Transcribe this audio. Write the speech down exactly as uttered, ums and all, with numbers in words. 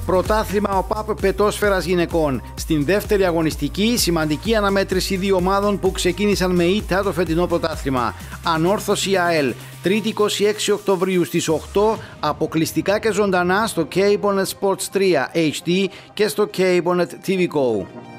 Πρωτάθλημα ΟΠΑΠ πετόσφαιρας γυναικών. Στην δεύτερη αγωνιστική, σημαντική αναμέτρηση δύο ομάδων που ξεκίνησαν με ήττα το φετινό πρωτάθλημα. Ανόρθωση ΑΕΛ, Τρίτη είκοσι έξι Οκτωβρίου στις οκτώ, αποκλειστικά και ζωντανά στο Cablenet Sports τρία έιτς ντι και στο Cablenet τι βι Go.